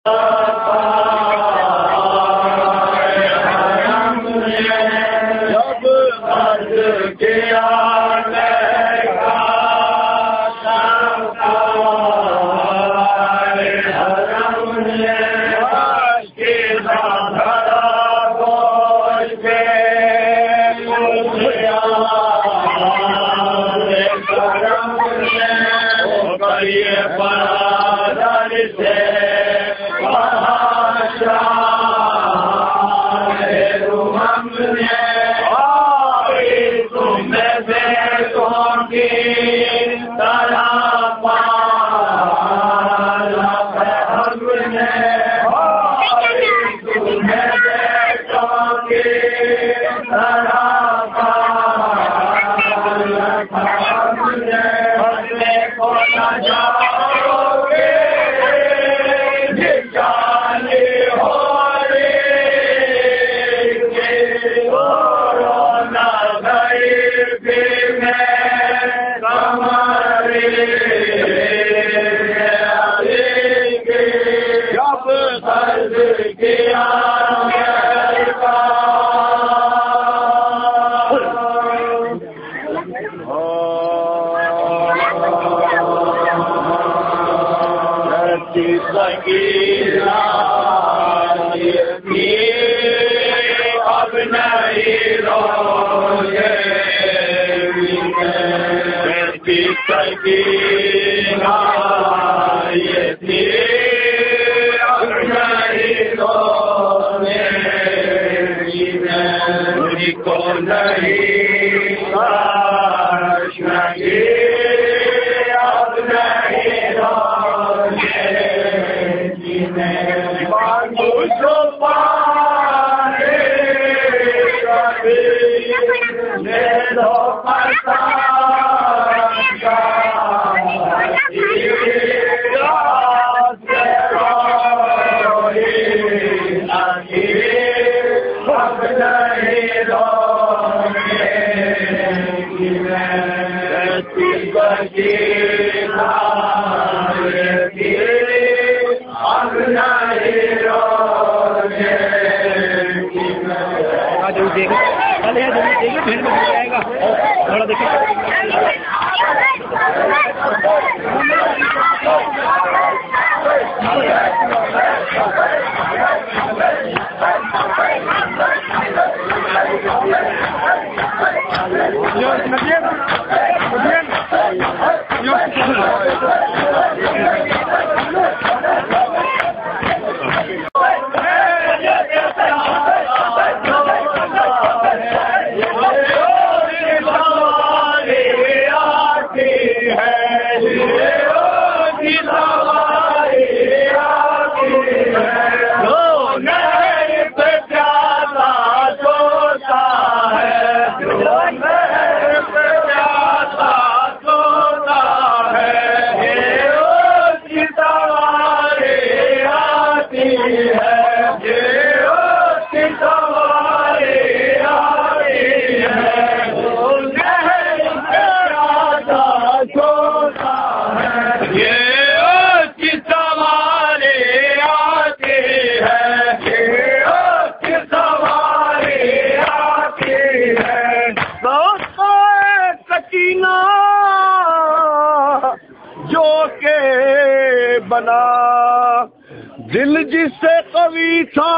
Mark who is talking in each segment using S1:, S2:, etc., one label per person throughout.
S1: दिल जिससे कवि था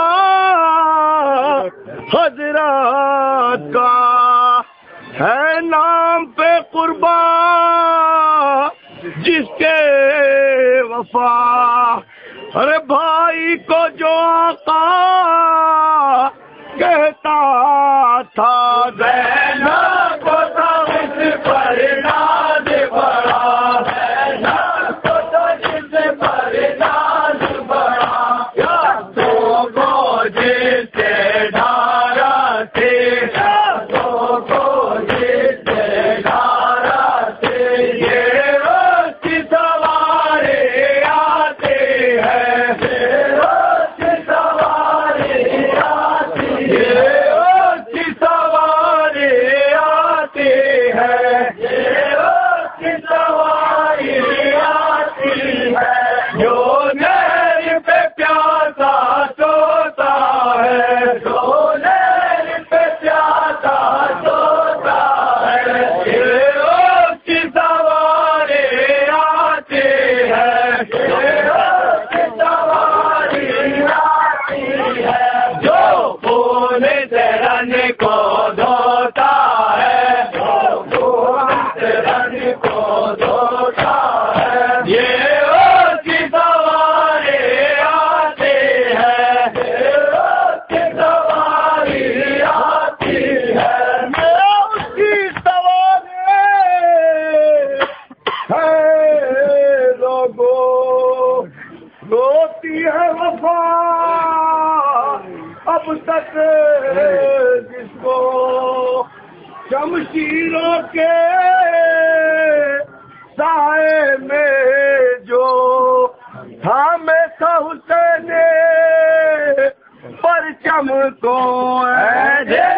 S1: हजरत का है नाम पे कुर्बा जिसके वफा। अरे भाई को जो आका कहता था देना को था उस पर नाज बड़ा, देना को तो जिस पर नाज बड़ा, यादों को जिससे धारा थे, यादों को जिससे धारा थे, ये रोज सवारे आते हैं, ये रोज सवारे को धोखा है, ये उसकी सवारी आती है, ये उसकी सवारी आती है, ये उसकी सवारी है। लोगों रोती है वफा अब तक जिसको शमशीरों के साए में जो थामे था हुसैन परचम को।